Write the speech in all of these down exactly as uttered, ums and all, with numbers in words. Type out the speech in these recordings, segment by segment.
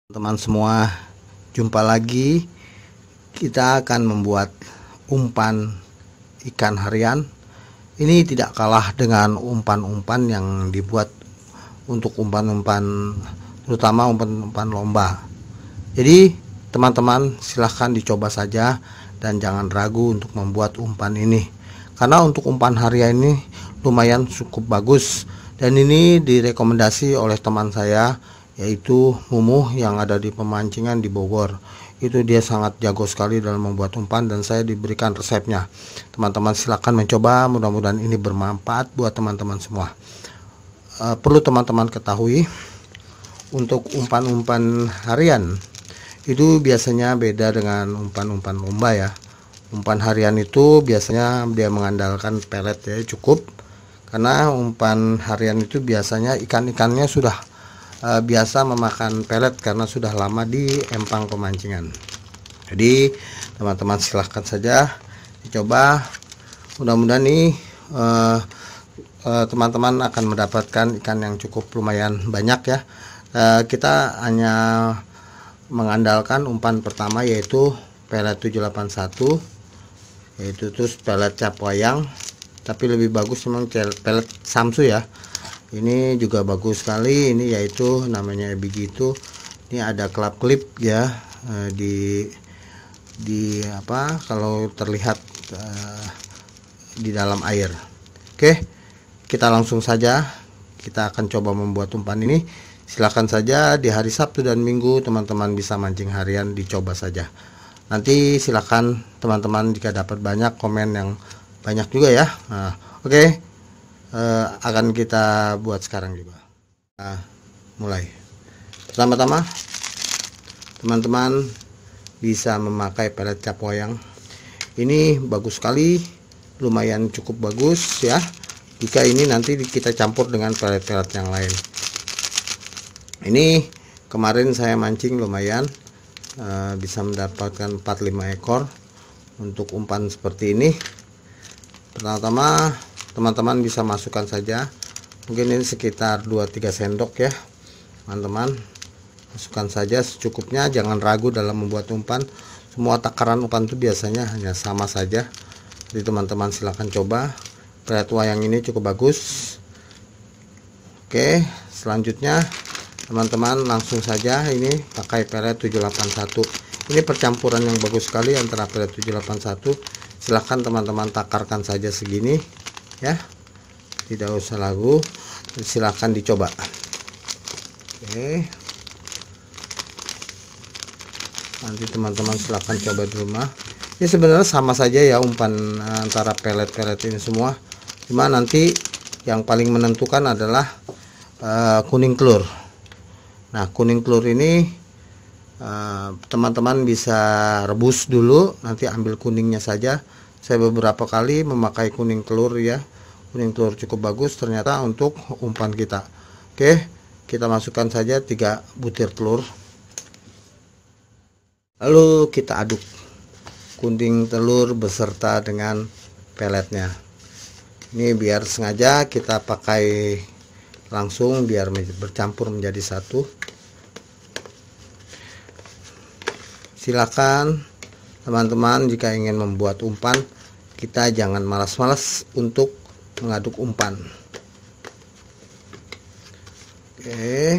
Teman semua, jumpa lagi. Kita akan membuat umpan ikan harian. Ini tidak kalah dengan umpan-umpan yang dibuat untuk umpan-umpan, terutama umpan-umpan lomba. Jadi teman-teman silahkan dicoba saja dan jangan ragu untuk membuat umpan ini, karena untuk umpan harian ini lumayan cukup bagus. Dan ini direkomendasi oleh teman saya, yaitu Mumuh yang ada di pemancingan di Bogor. Itu dia sangat jago sekali dalam membuat umpan dan saya diberikan resepnya. Teman-teman silakan mencoba, mudah-mudahan ini bermanfaat buat teman-teman semua. E, perlu teman-teman ketahui, untuk umpan-umpan harian itu biasanya beda dengan umpan-umpan lomba ya. Umpan harian itu biasanya dia mengandalkan pelet ya, cukup. Karena umpan harian itu biasanya ikan-ikannya sudah Uh, biasa memakan pelet karena sudah lama di empang pemancingan. Jadi teman-teman silahkan saja dicoba. Mudah-mudahan nih uh, uh, teman-teman akan mendapatkan ikan yang cukup lumayan banyak ya. Uh, kita hanya mengandalkan umpan pertama, yaitu pelet tujuh delapan satu, yaitu terus pelet cap wayang, tapi lebih bagus memang pelet samsu ya. Ini juga bagus sekali, ini yaitu namanya begitu. Ini ada klip-klip ya, eh, di di apa kalau terlihat eh, di dalam air. Oke, kita langsung saja, kita akan coba membuat umpan ini. Silakan saja di hari Sabtu dan Minggu teman-teman bisa mancing harian, dicoba saja. Nanti silakan teman-teman jika dapat banyak komen yang banyak juga ya. Nah, oke. Uh, akan kita buat sekarang juga. Nah, mulai. Pertama-tama teman-teman bisa memakai pelet cap wayang. Ini bagus sekali, lumayan cukup bagus ya. Jika ini nanti kita campur dengan pelet-pelet yang lain. Ini kemarin saya mancing lumayan, uh, bisa mendapatkan empat lima ekor untuk umpan seperti ini. Pertama-tama teman-teman bisa masukkan saja, mungkin ini sekitar dua tiga sendok ya teman-teman. Masukkan saja secukupnya, jangan ragu dalam membuat umpan. Semua takaran umpan itu biasanya hanya sama saja. Jadi teman-teman silahkan coba. Pelet wayang ini cukup bagus. Oke, selanjutnya teman-teman langsung saja ini pakai pelet tujuh delapan satu. Ini percampuran yang bagus sekali antara pelet tujuh delapan satu. Silahkan teman-teman takarkan saja segini ya, tidak usah ragu, silahkan dicoba. Oke, nanti teman-teman silahkan coba di rumah. Ini sebenarnya sama saja ya umpan antara pelet-pelet ini semua, cuma nanti yang paling menentukan adalah uh, kuning telur. Nah, kuning telur ini teman-teman uh, bisa rebus dulu, nanti ambil kuningnya saja. Saya beberapa kali memakai kuning telur ya. Kuning telur cukup bagus ternyata untuk umpan kita. Oke, kita masukkan saja tiga butir telur. Lalu kita aduk kuning telur beserta dengan peletnya. Ini biar sengaja kita pakai langsung biar bercampur menjadi satu. Silakan teman-teman jika ingin membuat umpan, kita jangan malas-malas untuk mengaduk umpan. Oke,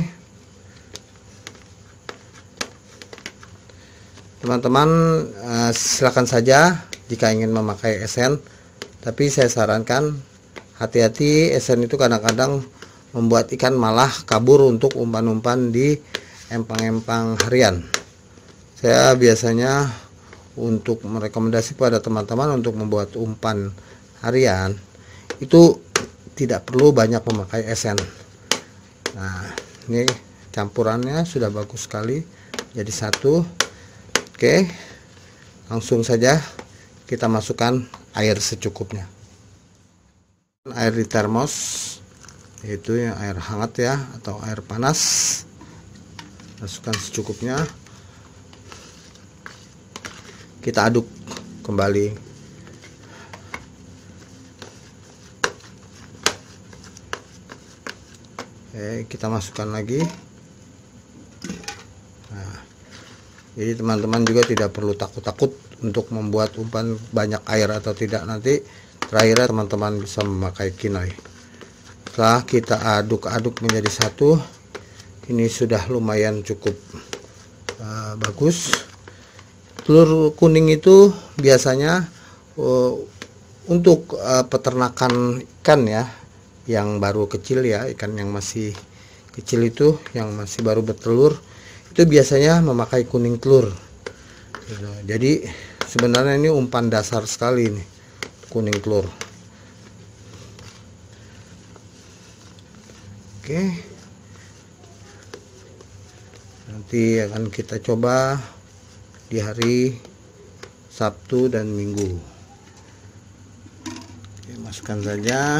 teman-teman eh, silakan saja jika ingin memakai esen, tapi saya sarankan hati-hati, esen itu kadang-kadang membuat ikan malah kabur untuk umpan-umpan di empang-empang harian. Saya biasanya untuk merekomendasi pada teman-teman untuk membuat umpan harian itu tidak perlu banyak memakai esen. Nah, ini campurannya sudah bagus sekali jadi satu. Oke, langsung saja kita masukkan air secukupnya. Air di termos, yaitu yang air hangat ya atau air panas, masukkan secukupnya. Kita aduk kembali. Oke, kita masukkan lagi. Nah, Jadi teman-teman juga tidak perlu takut-takut untuk membuat umpan banyak air atau tidak. Nanti terakhir teman-teman bisa memakai kinoi. Setelah kita aduk-aduk menjadi satu, ini sudah lumayan cukup uh, bagus. Telur kuning itu biasanya uh, untuk uh, peternakan ikan ya, yang baru kecil ya, ikan yang masih kecil itu, yang masih baru bertelur, itu biasanya memakai kuning telur. Jadi sebenarnya ini umpan dasar sekali nih, kuning telur. Oke, nanti akan kita coba di hari Sabtu dan Minggu. Oke, masukkan saja.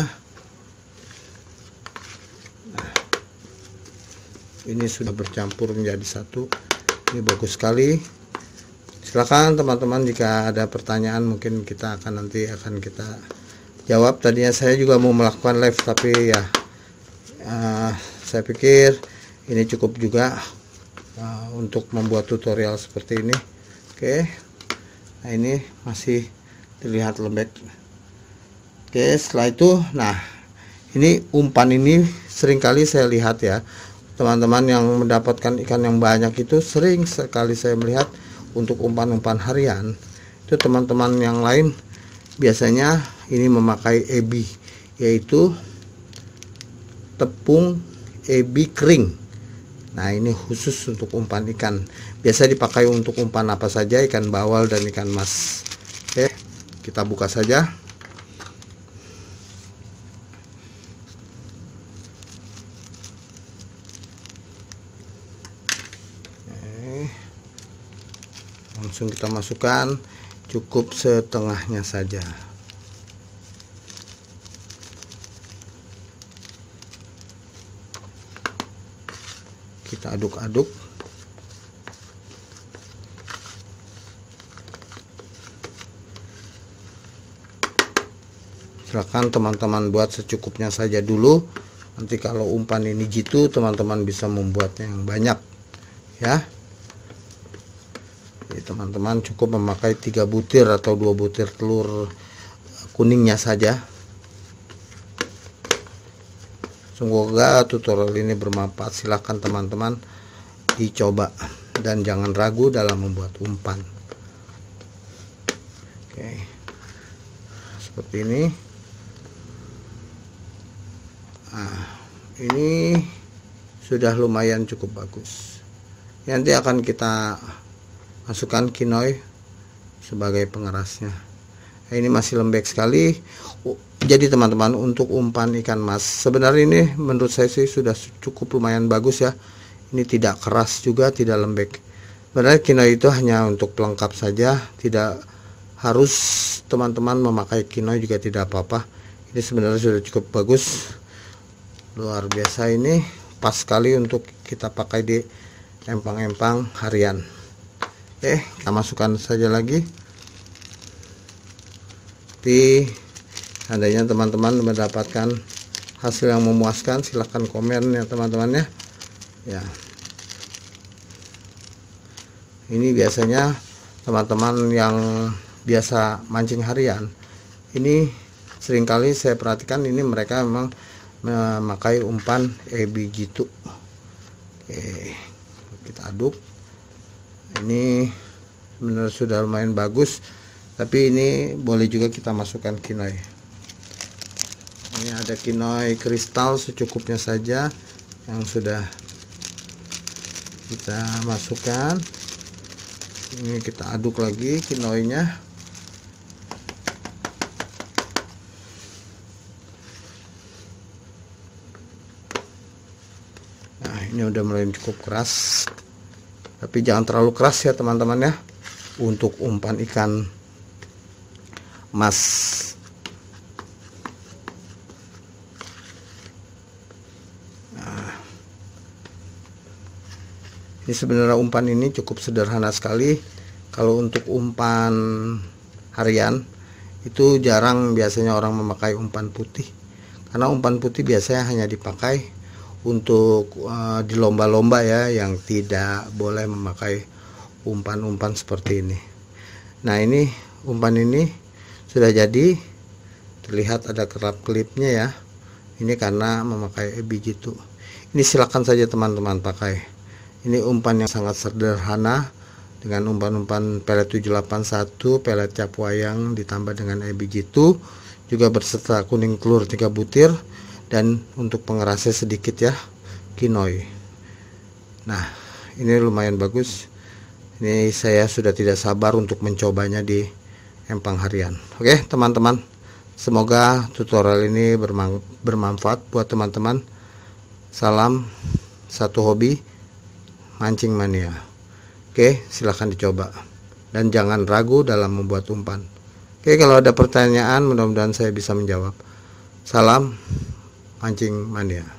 Nah, ini sudah bercampur menjadi satu. Ini bagus sekali. Silakan teman-teman, jika ada pertanyaan mungkin kita akan nanti akan kita jawab. Tadinya saya juga mau melakukan live, tapi ya uh, saya pikir ini cukup juga uh, untuk membuat tutorial seperti ini. Oke, nah ini masih terlihat lembek. Oke, setelah itu, nah ini umpan ini seringkali saya lihat ya, teman-teman yang mendapatkan ikan yang banyak itu sering sekali saya melihat untuk umpan-umpan harian itu teman-teman yang lain biasanya ini memakai ebi, yaitu tepung ebi kering. Nah ini khusus untuk umpan ikan, biasa dipakai untuk umpan apa saja, ikan bawal dan ikan mas. Oke, kita buka saja. Langsung kita masukkan, cukup setengahnya saja. Kita aduk-aduk. Silakan teman-teman buat secukupnya saja dulu. Nanti kalau umpan ini jitu, teman-teman bisa membuatnya yang banyak ya. Teman-teman cukup memakai tiga butir atau dua butir telur kuningnya saja. Semoga tutorial ini bermanfaat. Silahkan teman-teman dicoba dan jangan ragu dalam membuat umpan. Oke, seperti ini. Nah, ini sudah lumayan cukup bagus. Nanti akan kita masukkan kinoi sebagai pengerasnya. Nah, ini masih lembek sekali. Jadi teman-teman, untuk umpan ikan mas sebenarnya ini menurut saya sih sudah cukup lumayan bagus ya. Ini tidak keras juga, tidak lembek. Sebenarnya kinoi itu hanya untuk pelengkap saja, tidak harus teman-teman memakai kinoi juga tidak apa-apa. Ini sebenarnya sudah cukup bagus, luar biasa. Ini pas sekali untuk kita pakai di empang-empang harian. Oke, kita masukkan saja lagi. Di seandainya teman-teman mendapatkan hasil yang memuaskan, silahkan komen ya teman-teman ya. Ya, ini biasanya teman-teman yang biasa mancing harian, ini seringkali saya perhatikan ini mereka memang memakai umpan ebi jitu. Oke, kita aduk. Ini benar sudah lumayan bagus, tapi ini boleh juga kita masukkan kinoi. Ini ada kinoi kristal secukupnya saja yang sudah kita masukkan. Ini kita aduk lagi kinoinya. Nah ini udah mulai cukup keras, tapi jangan terlalu keras ya teman-teman ya, untuk umpan ikan mas. Nah, ini sebenarnya umpan ini cukup sederhana sekali. Kalau untuk umpan harian itu jarang biasanya orang memakai umpan putih, karena umpan putih biasanya hanya dipakai untuk uh, di lomba-lomba ya, yang tidak boleh memakai umpan-umpan seperti ini. Nah, ini umpan ini sudah jadi, terlihat ada kerap klipnya ya. Ini karena memakai A B G dua. Ini silakan saja teman-teman pakai. Ini umpan yang sangat sederhana dengan umpan-umpan pelet tujuh delapan satu, pelet cap wayang ditambah dengan A B G dua, juga berserta kuning telur tiga butir, dan untuk pengerasnya sedikit ya, Kinoy. Nah, ini lumayan bagus. Ini saya sudah tidak sabar untuk mencobanya di empang harian. Oke teman-teman, semoga tutorial ini bermanfaat buat teman-teman. Salam satu hobi, mancing mania. Oke, silahkan dicoba dan jangan ragu dalam membuat umpan. Oke, kalau ada pertanyaan mudah-mudahan saya bisa menjawab. Salam mancing mania.